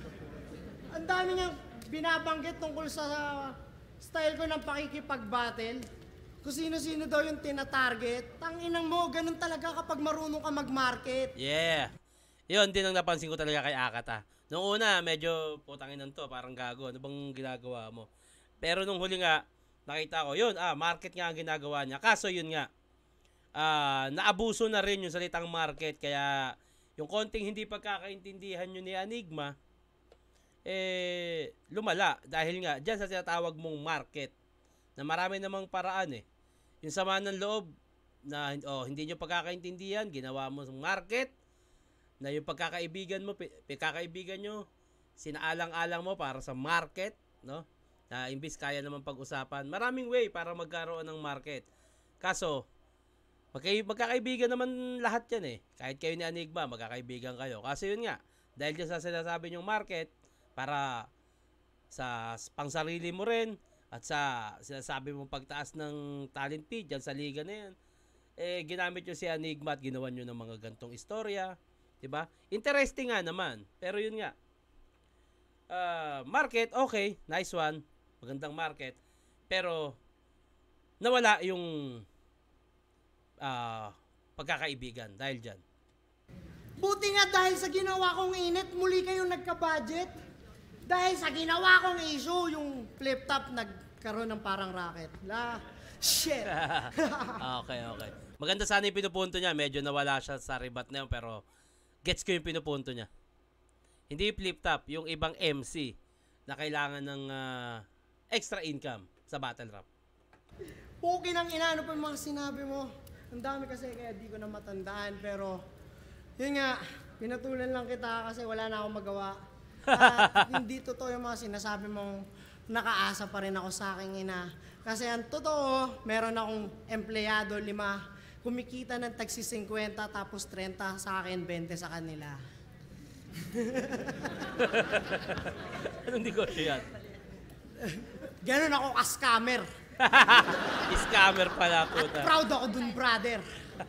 Ang dami niyang binabanggit tungkol sa style ko ng pakikipag-battle. Kung sino-sino daw yung tina-target. Tanginang mo, ganun talaga kapag marunong ka mag-market. Yeah. Yun din ang napansin ko talaga kay Akata. Noong una, medyo putangin to, parang gago. Ano bang ginagawa mo? Pero nung huli nga, nakita ko, yun, market nga ang ginagawa niya. Kaso yun nga, naabuso na rin yung salitang market. Kaya yung konting hindi pagkakaintindihan nyo ni Enigma, lumala. Dahil nga, dyan sa tinatawag mong market, na marami namang paraan Yung sama ng loob, na hindi nyo pagkakaintindihan, ginawa mo sa market, na yung pagkakaibigan nyo, sinaalang-alang mo para sa market, no? Na imbis kaya naman pag-usapan. Maraming way para magkaroon ng market. Kaso, magkakaibigan naman lahat yan Kahit kayo ni Enigma, magkakaibigan kayo. Kaso yun nga, dahil dyan sa sinasabi nyong market, para sa pangsarili mo rin, at sa sinasabi mong pagtaas ng talent fee dyan sa liga na yan, ginamit nyo si Enigma at ginawa nyo ng mga gantong istorya. Diba? Interesting nga naman. Pero yun nga, market, okay, nice one. Magandang market. Pero, nawala yung pagkakaibigan dahil dyan. Buti nga dahil sa ginawa kong init, muli kayong nagka-budget. Dahil sa ginawa kong issue, yung flip-top nagkaroon ng parang racket. Shit! Okay. Maganda sana yung pinupunto niya. Medyo nawala siya sa ribat na yun, pero gets ko yung pinupunto niya. Hindi yung flip-top, yung ibang MC na kailangan ng extra income sa battle rap. Puki ng ina, ano pa yung mga sinabi mo? Ang dami kasi kaya di ko na matandaan, pero yun nga, pinatulan lang kita kasi wala na akong magawa. At hindi totoo yung mga sinasabi mong nakaasa pa rin ako sa aking ina. Kasi ang totoo, meron akong empleyado 5, kumikita ng tagsi 50 tapos 30 sa akin, 20 sa kanila. Anong negosyo yan? Ganun ako ka-scammer. Scammer pala po. At proud ako dun, brother.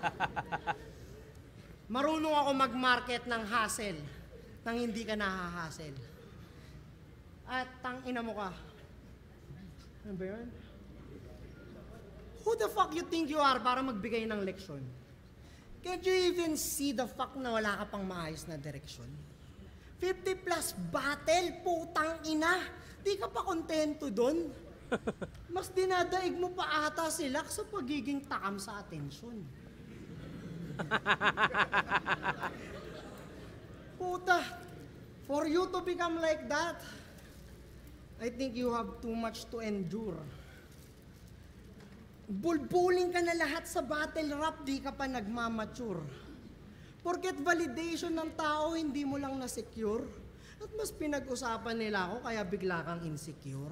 Marunong ako mag-market ng hassle nang hindi ka nahahassle. At tangina mo ka. Ano ba yun? Who the fuck you think you are para magbigay ng leksyon? Can't you even see the fact na wala ka pang maayos na direksyon? 50 plus battle, putang ina. Di ka pa kontento dun? Mas dinadaig mo pa ata sila sa pagiging takam sa atensyon. Puta, for you to become like that, I think you have too much to endure. Bulbuling ka na lahat sa battle rap, di ka pa nagmamature. Porket validation ng tao, hindi mo lang na-secure. At mas pinag-usapan nila ako, kaya bigla kang insecure.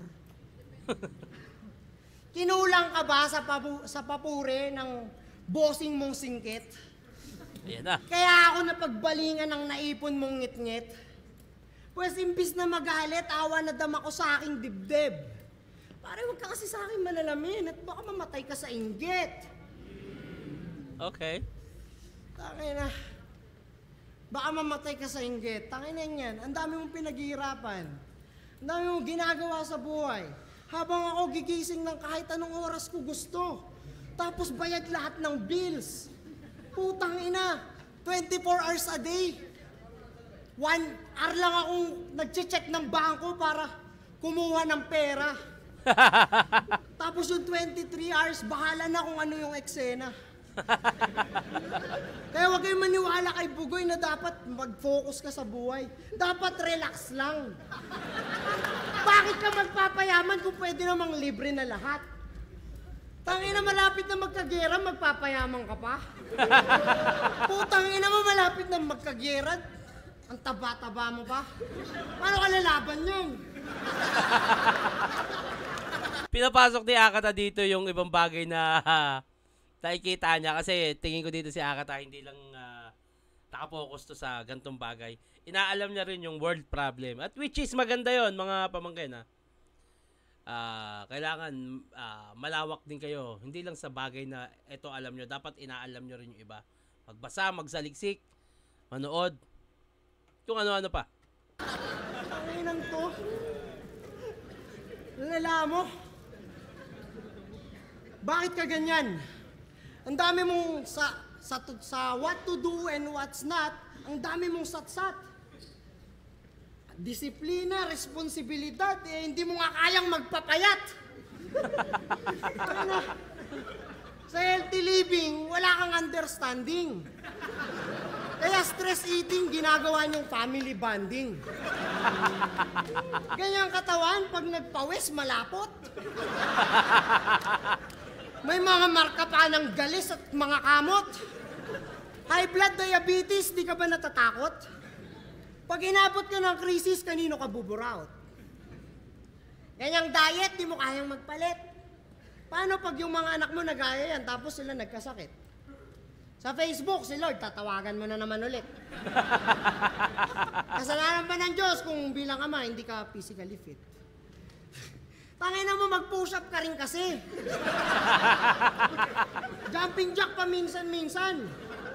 Kinulang ka ba sa papure ng bossing mong singkit? Ayan na. Kaya ako napagbalingan ng naipon mong ngit-ngit. Pues imbis na magalit, awa na dama ko sa aking dibdib. Pare, huwag ka kasi sa akin malalamin at baka mamatay ka sa inggit. Okay. Tangina. Baka mamatay ka sa inggit. Tangina yan. Ang dami mong pinaghihirapan. Ang dami mong ginagawa sa buhay. Habang ako gigising ng kahit anong oras ko gusto. Tapos bayad lahat ng bills. Putang ina. 24 hours a day. 1 hour lang akong nag-check ng bangko para kumuha ng pera. Tapos yung 23 hours, bahala na kung ano yung eksena. Kaya huwag kayong maniwala kay Bugoy na dapat mag-focus ka sa buhay. Dapat relax lang. Bakit ka magpapayaman kung pwede namang libre na lahat? Tangina, malapit na magkagera, magpapayaman ka pa? Putang ina mo, malapit na magkagera, ang taba-taba mo pa? Paano ka lalaban yun? Pinapasok ni Akata dito yung ibang bagay na nakikita niya kasi tingin ko dito si Akata hindi lang nakapokus to sa gantong bagay. Inaalam niya rin yung world problem. At which is maganda yon mga pamangkin kailangan malawak din kayo. Hindi lang sa bagay na ito alam nyo. Dapat inaalam nyo rin yung iba. Magbasa, magsaliksik, manood, kung ano-ano pa. Tanginang to. Lala mo. Bakit ka ganyan? Ang dami mong sa what to do and what's not, ang dami mong satsat. Disiplina, responsibilidad, hindi mo nga kayang magpapayat. Ano? Sa healthy living, wala kang understanding. Kaya stress eating, ginagawa niyong family bonding. Ganyang katawan, pag nagpawis, malapot. May mga marka pa ng galis at mga kamot. High blood diabetes, di ka ba natatakot? Pag inabot ka ng krisis, kanino ka buburaot? Ganyang diet, di mo kayang magpalit. Paano pag yung mga anak mo nagaya yan, tapos sila nagkasakit? Sa Facebook, si Lord, tatawagan mo na naman ulit. Kasalanan pa ng Diyos kung bilang ama, hindi ka physically fit. Tangina mo, mag-push up ka rin kasi. Jumping jack pa minsan-minsan.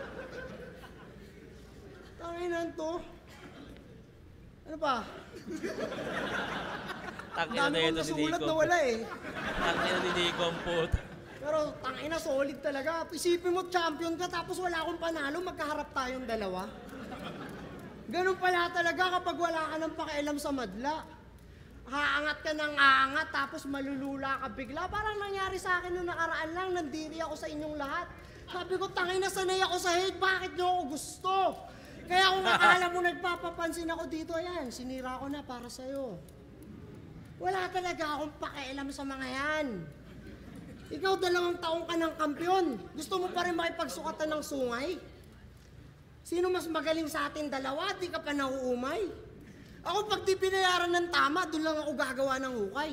Tanginan to. Ano pa? Tangina na Dami ito kong ni nasulat Nico. na wala eh. Tangina ni Nico ang puta. Pero tangina, solid talaga. Isipin mo, champion ka, tapos wala akong panalo, magkaharap tayong dalawa. Ganun pala talaga kapag wala ka ng pakialam sa madla. Haangat ka ng aangat, tapos malulula ka bigla. Parang nangyari sa akin nung nakaraan lang, nandiri ako sa inyong lahat. Sabi ko, tangina, sanay ako sa hate, bakit nyo ako gusto? Kaya kung akala mo nagpapapansin ako dito, ayan, sinira ko na para sa'yo. Wala talaga akong pakialam sa mga yan. Ikaw 2 taong ka ng kampiyon. Gusto mo pa rin makipagsukatan ng sungay? Sino mas magaling sa atin dalawa? Di ka pa nauumay. Ako pag di binayaran ng tama, doon lang ako gagawa ng hukay.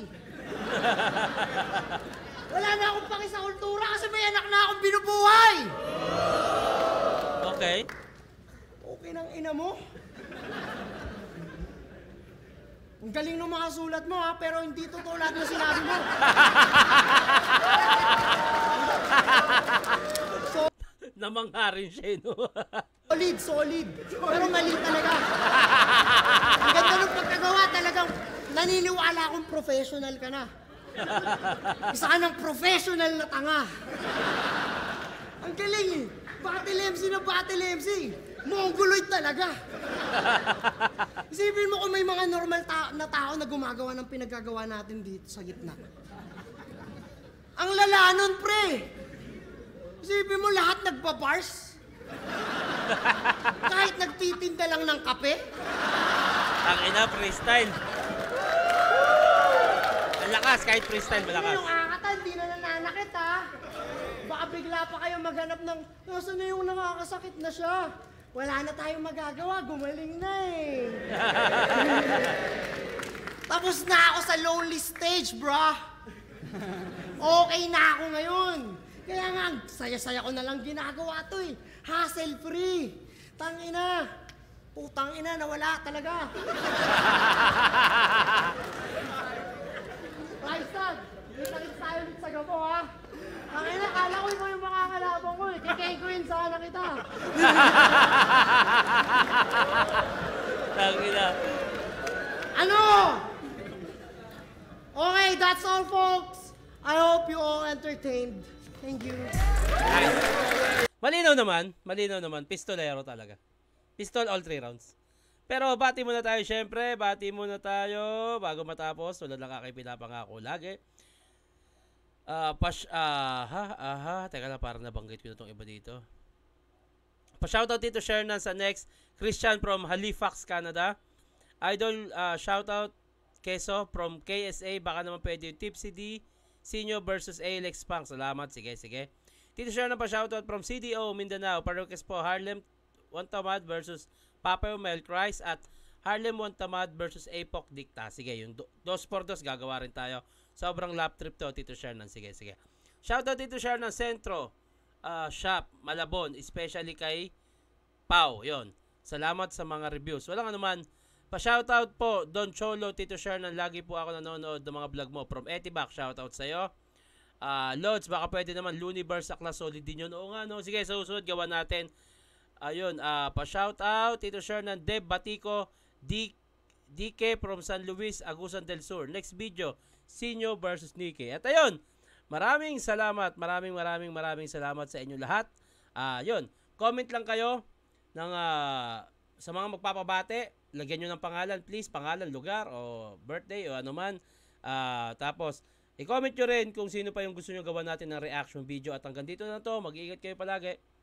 Wala na akong paki sa kultura kasi may anak na akong binubuhay. Okay. Okay ng ina mo. Ang galing ng mga sulat mo ha, pero hindi totoo lahat na sinabi mo. Namangha rin siya, no? Solid. Pero mali talaga. Ang ganda ng pagkagawa talagang naniniwala akong professional ka na. Isa ka ng professional na tanga. Ang galing eh. Battle MC na Battle MC. Mongoloid talaga. Isipin mo kung may mga normal na tao na gumagawa ng pinagagawa natin dito sa gitna. Ang lala nun, pre. Isipin mo lahat nagbabars. Kahit nagtitinda lang ng kape. Ang ina, freestyle. Ang lakas, kahit freestyle, malakas. Yung akata, hindi na nananakit ha. Baka bigla pa kayo maghanap ng, nasa na yung nakakasakit na siya. Wala na tayong magagawa, gumaling na eh. Tapos na ako sa lonely stage, bro. Okay na ako ngayon. Kaya nga, saya-saya ko na lang ginagawa to eh. Hassle-free. Tangina. Putang ina, nawala talaga. Raistad, kita-kits tayo ulit sa gabo ha. Tangina, kala ko yung mga kalabang ko eh. Kikeguin sana kita. Tangina. Ano? Okay, that's all folks. I hope you all entertained. Thank you. Nice. Malinaw naman. Pistolero talaga. Pistol all 3 rounds. Pero bati muna tayo syempre. Bati muna tayo bago matapos. Tulad lang aking pinapangako lagi. Teka lang, parang nabanggit ko na itong iba dito. Pa-shoutout dito, Shernan sa next. Christian from Halifax, Canada. Idol, shoutout Keso from KSA. Baka naman pwede yung Tipsy D Senior versus Alex Pang. Salamat, sige. Tito Shernan pa shoutout from CDO, Mindanao. Parokes po, Harlem Wantamad versus Papa Mel Christ at Harlem Wantamad versus Apoc Dicta. Sige, yung 2x2 gagawa rin tayo. Sobrang lap trip to, Tito Shernan. Sige. Shoutout Tito Shernan Centro Shop, Malabon. Especially kay Pau. Yon. Salamat sa mga reviews. Walang anuman. Pa-shoutout po, Don Cholo, Tito Shernan. Lagi po ako nanonood ng mga vlog mo. From Etibac, shoutout sa'yo. Lods, baka pwede naman Luniverse, Akla Solid din yun. Oo nga, no? Sige, sa susunod, gawa natin. Ayun, pa-shoutout, Tito Shernan, Deb Batico, DK from San Luis, Agusan del Sur. Next video, Sinyo versus Nicky. At ayun, maraming salamat, maraming salamat sa inyo lahat. Yun, comment lang kayo ng, sa mga magpapabate, lagyan nyo ng pangalan please, pangalan, lugar, o birthday, o ano man. Tapos, i-comment nyo rin kung sino pa yung gusto nyo gawa natin ng reaction video. At hanggang dito na to, mag-iingat kayo palagi.